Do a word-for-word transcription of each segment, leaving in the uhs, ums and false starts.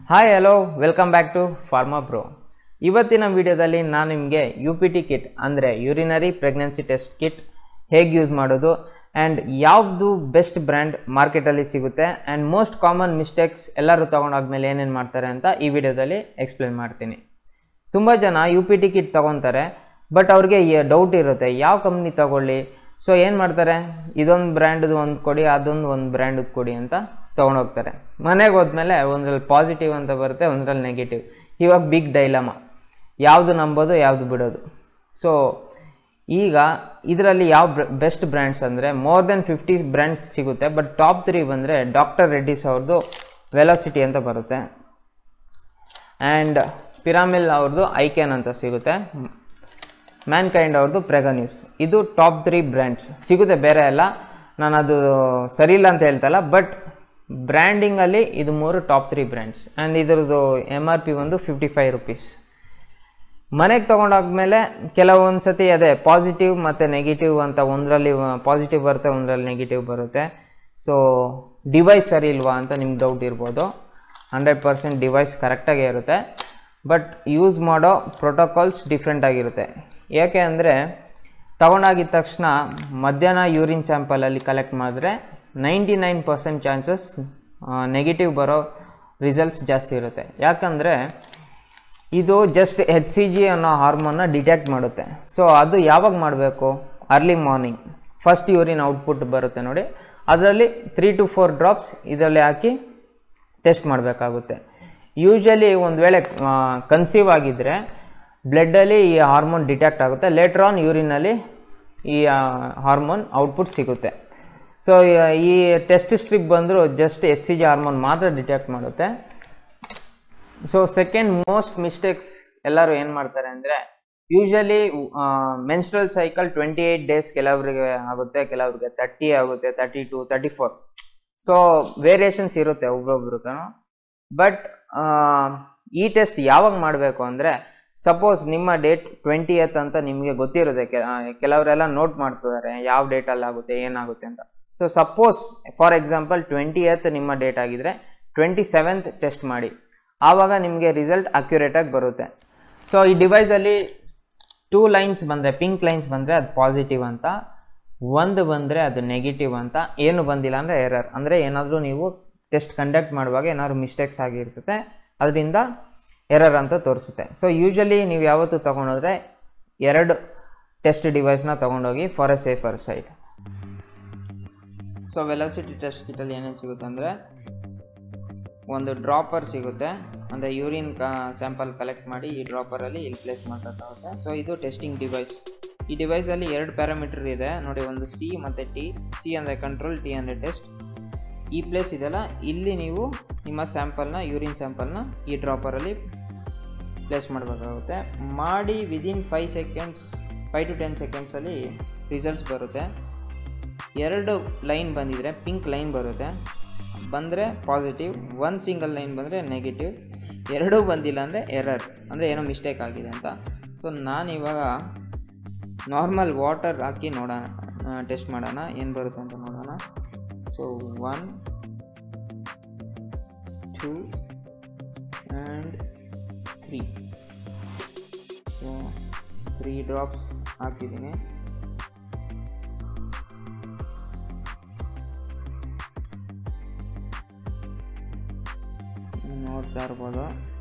Hi hello welcome back to pharma pro. ಇವತ್ತಿನ ವಿಡಿಯೋದಲ್ಲಿ ನಾನು ನಿಮಗೆ ಯು ಪಿ ಟಿ ಕಿಟ್ ಅಂದರೆ ಯೂರಿನರಿ ಪ್ರೆಗ್ನೆನ್ಸಿ ಟೆಸ್ಟ್ ಕಿಟ್ ಹೇಗೆ ಯೂಸ್ ಮಾಡೋದು ಆ್ಯಂಡ್ ಯಾವುದು ಬೆಸ್ಟ್ ಬ್ರ್ಯಾಂಡ್ ಮಾರ್ಕೆಟಲ್ಲಿ ಸಿಗುತ್ತೆ ಆ್ಯಂಡ್ ಮೋಸ್ಟ್ ಕಾಮನ್ ಮಿಸ್ಟೇಕ್ಸ್ ಎಲ್ಲರೂ ತೊಗೊಂಡಾದ್ಮೇಲೆ ಏನೇನು ಮಾಡ್ತಾರೆ ಅಂತ ಈ ವಿಡಿಯೋದಲ್ಲಿ ಎಕ್ಸ್ಪ್ಲೇನ್ ಮಾಡ್ತೀನಿ. ತುಂಬ ಜನ ಯು ಪಿ ಟಿ ಕಿಟ್ ತೊಗೊತಾರೆ, ಬಟ್ ಅವ್ರಿಗೆ ಡೌಟ್ ಇರುತ್ತೆ ಯಾವ ಕಂಪ್ನಿ ತೊಗೊಳ್ಳಿ. ಸೊ ಏನು ಮಾಡ್ತಾರೆ, ಇದೊಂದು ಬ್ರ್ಯಾಂಡ್ದು ಒಂದು ಕೊಡಿ, ಅದೊಂದು ಒಂದು ಬ್ರ್ಯಾಂಡದ್ದು ಕೊಡಿ ಅಂತ ತೊಗೊಂಡೋಗ್ತಾರೆ. ಮನೆಗೆ ಹೋದ್ಮೇಲೆ ಒಂದ್ರಲ್ಲಿ ಪಾಸಿಟಿವ್ ಅಂತ ಬರುತ್ತೆ, ಒಂದರಲ್ಲಿ ನೆಗೆಟಿವ್. ಇವಾಗ ಬಿಗ್ ಡೈಲಮ, ಯಾವುದು ನಂಬೋದು ಯಾವುದು ಬಿಡೋದು. ಸೊ ಈಗ ಇದರಲ್ಲಿ ಯಾವ ಬೆಸ್ಟ್ ಬ್ರ್ಯಾಂಡ್ಸ್ ಅಂದರೆ ಮೋರ್ ದೆನ್ ಫಿಫ್ಟಿ ಬ್ರ್ಯಾಂಡ್ಸ್ ಸಿಗುತ್ತೆ, ಬಟ್ ಟಾಪ್ ತ್ರೀ ಬಂದರೆ ಡಾಕ್ಟರ್ ರೆಡ್ಡಿಸ್ ಅವ್ರದ್ದು ವೆಲಾಸಿಟಿ ಅಂತ ಬರುತ್ತೆ, ಆ್ಯಂಡ್ ಪಿರಾಮಿಲ್ ಅವ್ರದ್ದು ಐಕ್ಯಾನ್ ಅಂತ ಸಿಗುತ್ತೆ, ಮ್ಯಾನ್ಕೈಂಡ್ ಅವ್ರದ್ದು ಪ್ರೆಗನ್ಯೂಸ್. ಇದು ಟಾಪ್ ತ್ರೀ ಬ್ರ್ಯಾಂಡ್ಸ್ ಸಿಗುತ್ತೆ, ಬೇರೆ ಎಲ್ಲ ನಾನು ಅದು ಸರಿ ಇಲ್ಲ ಅಂತ ಹೇಳ್ತಲ್ಲ, ಬಟ್ ಬ್ರ್ಯಾಂಡಿಂಗಲ್ಲಿ ಇದು ಮೂರು ಟಾಪ್ ತ್ರೀ ಬ್ರ್ಯಾಂಡ್ಸ್. ಆ್ಯಂಡ್ ಇದ್ರದ್ದು ಎಮ್ ಆರ್ ಪಿ ಒಂದು ಫಿಫ್ಟಿ ಫೈವ್ ರುಪೀಸ್. ಮನೆಗೆ ತೊಗೊಂಡಾದ್ಮೇಲೆ ಕೆಲವೊಂದು ಸತಿ ಅದೇ ಪಾಸಿಟಿವ್ ಮತ್ತು ನೆಗೆಟಿವ್ ಅಂತ, ಒಂದರಲ್ಲಿ ಪಾಸಿಟಿವ್ ಬರುತ್ತೆ, ಒಂದರಲ್ಲಿ ನೆಗೆಟಿವ್ ಬರುತ್ತೆ. ಸೊ ಡಿವೈಸ್ ಸರಿ ಇಲ್ವಾ ಅಂತ ನಿಮ್ಗೆ ಡೌಟ್ ಇರ್ಬೋದು. ಹಂಡ್ರೆಡ್ ಪರ್ಸೆಂಟ್ ಡಿವೈಸ್ ಕರೆಕ್ಟಾಗೇ ಇರುತ್ತೆ, ಬಟ್ ಯೂಸ್ ಮಾಡೋ ಪ್ರೋಟೋಕಾಲ್ಸ್ ಡಿಫ್ರೆಂಟ್ ಆಗಿರುತ್ತೆ. ಯಾಕೆ ಅಂದರೆ ತಗೊಂಡಾಗಿದ ತಕ್ಷಣ ಮಧ್ಯಾಹ್ನ ಯೂರಿನ್ ಸ್ಯಾಂಪಲಲ್ಲಿ ಕಲೆಕ್ಟ್ ಮಾಡಿದ್ರೆ ninety nine percent chances negative ಬರೋ ರಿಸಲ್ಟ್ಸ್ ಜಾಸ್ತಿ ಇರುತ್ತೆ. ಯಾಕಂದರೆ ಇದು ಜಸ್ಟ್ ಎಚ್ ಸಿ ಜಿ ಅನ್ನೋ ಹಾರ್ಮೋನ್ನ ಡಿಟೆಕ್ಟ್ ಮಾಡುತ್ತೆ. ಸೊ ಅದು ಯಾವಾಗ ಮಾಡಬೇಕು, early morning first urine output ಬರುತ್ತೆ ನೋಡಿ, ಅದರಲ್ಲಿ ತ್ರೀ ಟು ಫೋರ್ ಡ್ರಾಪ್ಸ್ ಇದರಲ್ಲಿ ಹಾಕಿ ಟೆಸ್ಟ್ ಮಾಡಬೇಕಾಗುತ್ತೆ. ಯೂಶ್ವಲಿ ಒಂದು ವೇಳೆ ಕನ್ಸೀವ್ ಆಗಿದ್ದರೆ ಬ್ಲಡ್ಡಲ್ಲಿ ಈ ಹಾರ್ಮೋನ್ ಡಿಟೆಕ್ಟ್ ಆಗುತ್ತೆ, ಲೇಟರ್ ಆನ್ ಯೂರಿನಲ್ಲಿ ಈ ಹಾರ್ಮೋನ್ ಔಟ್ಪುಟ್ ಸಿಗುತ್ತೆ. ಸೊ ಈ ಟೆಸ್ಟ್ ಸ್ಟ್ರಿಪ್ ಬಂದರೂ just S C G hormone ಮಾತ್ರ ಡಿಟೆಕ್ಟ್ ಮಾಡುತ್ತೆ. ಸೊ ಸೆಕೆಂಡ್ ಮೋಸ್ಟ್ ಮಿಸ್ಟೇಕ್ಸ್ ಎಲ್ಲರೂ ಏನು ಮಾಡ್ತಾರೆ ಅಂದರೆ, usually menstrual cycle twenty eight days ಕೆಲವರಿಗೆ ಆಗುತ್ತೆ, ಕೆಲವ್ರಿಗೆ ತರ್ಟಿ ಆಗುತ್ತೆ, thirty two thirty four. So variations ಇರುತ್ತೆ ಒಬ್ಬೊಬ್ರಿಗೂ. ಬಟ್ ಈ ಟೆಸ್ಟ್ ಯಾವಾಗ ಮಾಡಬೇಕು ಅಂದರೆ, ಸಪೋಸ್ ನಿಮ್ಮ ಡೇಟ್ ಟ್ವೆಂಟಿ ಏತ್ ಅಂತ ನಿಮಗೆ ಗೊತ್ತಿರುತ್ತೆ, ಕೆಲವರೆಲ್ಲ ನೋಟ್ ಮಾಡ್ತಿದ್ದಾರೆ ಯಾವ ಡೇಟಲ್ಲಿ ಆಗುತ್ತೆ ಏನಾಗುತ್ತೆ ಅಂತ. So suppose for example twenty eight ನಿಮ್ಮ ಡೇಟ್ ಆಗಿದ್ರೆ ಟ್ವೆಂಟಿ ಸೆವೆಂತ್ ಟೆಸ್ಟ್ ಮಾಡಿ, ಆವಾಗ ನಿಮಗೆ ರಿಸಲ್ಟ್ ಅಕ್ಯುರೇಟಾಗಿ ಬರುತ್ತೆ. ಸೊ ಈ ಡಿವೈಸಲ್ಲಿ ಟೂ ಲೈನ್ಸ್ ಬಂದರೆ, ಪಿಂಕ್ ಲೈನ್ಸ್ ಬಂದರೆ ಅದು ಪಾಸಿಟಿವ್ ಅಂತ, ಒಂದು ಬಂದರೆ ಅದು ನೆಗೆಟಿವ್ ಅಂತ. ಏನು ಬಂದಿಲ್ಲ ಅಂದರೆ ಎರರ್, ಅಂದರೆ ಏನಾದರೂ ನೀವು ಟೆಸ್ಟ್ ಕಂಡಕ್ಟ್ ಮಾಡುವಾಗ ಏನಾದ್ರು ಮಿಸ್ಟೇಕ್ಸ್ ಆಗಿರ್ತದೆ, ಅದರಿಂದ ಎರರ್ ಅಂತ ತೋರಿಸುತ್ತೆ. ಸೊ ಯೂಶ್ವಲಿ ನೀವು ಯಾವತ್ತೂ ತೊಗೊಂಡೋದ್ರೆ ಎರಡು ಟೆಸ್ಟ್ ಡಿವೈಸ್ನ ತೊಗೊಂಡೋಗಿ for a safer side. So velocity test ಕಿಟ್ಟಲ್ಲಿ ಏನೇನು ಸಿಗುತ್ತೆ ಅಂದರೆ, ಒಂದು ಡ್ರಾಪರ್ ಸಿಗುತ್ತೆ, ಅಂದರೆ ಯೂರಿನ್ ಕ ಸ್ಯಾಂಪಲ್ ಕಲೆಕ್ಟ್ ಮಾಡಿ ಈ ಡ್ರಾಪರಲ್ಲಿ ಇಲ್ಲಿ ಪ್ಲೇಸ್ ಮಾಡಬೇಕಾಗುತ್ತೆ. ಸೊ ಇದು ಟೆಸ್ಟಿಂಗ್ ಡಿವೈಸ್. ಈ ಡಿವೈಸಲ್ಲಿ ಎರಡು ಪ್ಯಾರಾಮೀಟರ್ ಇದೆ ನೋಡಿ, ಒಂದು ಸಿ ಮತ್ತು ಟಿ. ಸಿ ಅಂದರೆ ಕಂಟ್ರೋಲ್, ಟಿ ಅಂದರೆ ಟೆಸ್ಟ್. ಈ ಪ್ಲೇಸ್ ಇದೆಲ್ಲ, ಇಲ್ಲಿ ನೀವು ನಿಮ್ಮ ಸ್ಯಾಂಪಲ್ನ ಯೂರಿನ್ ಸ್ಯಾಂಪಲ್ನ ಈ ಡ್ರಾಪರಲ್ಲಿ ಪ್ಲೇಸ್ ಮಾಡಬೇಕಾಗುತ್ತೆ. ಮಾಡಿ within five seconds five to ten ಸೆಕೆಂಡ್ಸಲ್ಲಿ ರಿಸಲ್ಟ್ಸ್ ಬರುತ್ತೆ. ಎರಡು ಲೈನ್ ಬಂದಿದ್ರೆ ಪಿಂಕ್ ಲೈನ್ ಬರುತ್ತೆ, ಬಂದರೆ ಪಾಸಿಟಿವ್. ಒಂದು ಸಿಂಗಲ್ ಲೈನ್ ಬಂದರೆ ನೆಗೆಟಿವ್. ಎರಡೂ ಬಂದಿಲ್ಲ ಅಂದರೆ ಎರರ್, ಅಂದರೆ ಏನೋ ಮಿಸ್ಟೇಕ್ ಆಗಿದೆ ಅಂತ. ಸೊ ನಾನಿವಾಗ ನಾರ್ಮಲ್ ವಾಟರ್ ಹಾಕಿ ನೋಡೋಣ, ಟೆಸ್ಟ್ ಮಾಡೋಣ ಏನು ಬರುತ್ತೆ ಅಂತ ನೋಡೋಣ. So one two and three. So three drops ಹಾಕಿದ್ದೀನಿ. ನೋಡ್ತಾ ಇರ್ಬೋದು.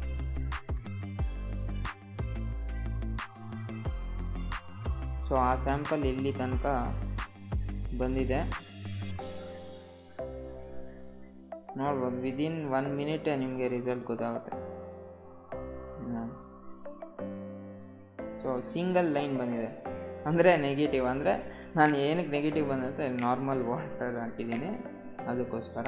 ಸೊ ಆ ಸ್ಯಾಂಪಲ್ ಇಲ್ಲಿ ತನಕ ಬಂದಿದೆ ನೋಡ್ಬೋದು. ವಿದಿನ್ ಒನ್ ಮಿನಿಟೇ ನಿಮಗೆ ರಿಸಲ್ಟ್ ಗೊತ್ತಾಗುತ್ತೆ. ಸೊ ಸಿಂಗಲ್ ಲೈನ್ ಬಂದಿದೆ ಅಂದರೆ ನೆಗೆಟಿವ್. ಅಂದರೆ ನಾನು ಏನಕ್ಕೆ ನೆಗೆಟಿವ್ ಬಂದಂತೆ ನಾರ್ಮಲ್ ವಾಟರ್ ಹಾಕಿದ್ದೀನಿ ಅದಕ್ಕೋಸ್ಕರ.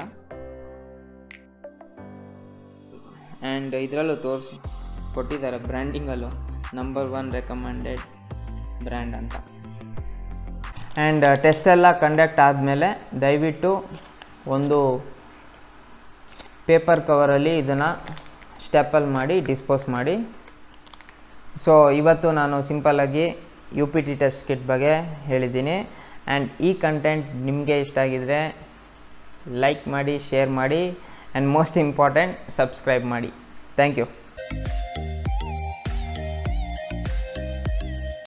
ಆ್ಯಂಡ್ ಇದರಲ್ಲೂ ತೋರಿಸಿ ಕೊಟ್ಟಿದ್ದಾರೆ ಬ್ರ್ಯಾಂಡಿಂಗಲ್ಲೂ ನಂಬರ್ ಒನ್ ರೆಕಮೆಂಡೆಡ್ ಬ್ರ್ಯಾಂಡ್ ಅಂತ. ಆ್ಯಂಡ್ ಟೆಸ್ಟೆಲ್ಲ ಕಂಡಕ್ಟ್ ಆದಮೇಲೆ ದಯವಿಟ್ಟು ಒಂದು ಪೇಪರ್ ಕವರಲ್ಲಿ ಇದನ್ನು ಸ್ಟೆಪಲ್ ಮಾಡಿ ಡಿಸ್ಪೋಸ್ ಮಾಡಿ. ಸೊ ಇವತ್ತು ನಾನು ಸಿಂಪಲ್ಲಾಗಿ U P T test kit ಬಗ್ಗೆ ಹೇಳಿದ್ದೀನಿ. ಆ್ಯಂಡ್ ಈ ಕಂಟೆಂಟ್ ನಿಮಗೆ ಇಷ್ಟ ಆಗಿದರೆ ಲೈಕ್ ಮಾಡಿ, ಶೇರ್ ಮಾಡಿ, ಆ್ಯಂಡ್ ಮೋಸ್ಟ್ ಇಂಪಾರ್ಟೆಂಟ್ ಸಬ್ಸ್ಕ್ರೈಬ್ ಮಾಡಿ. Thank you.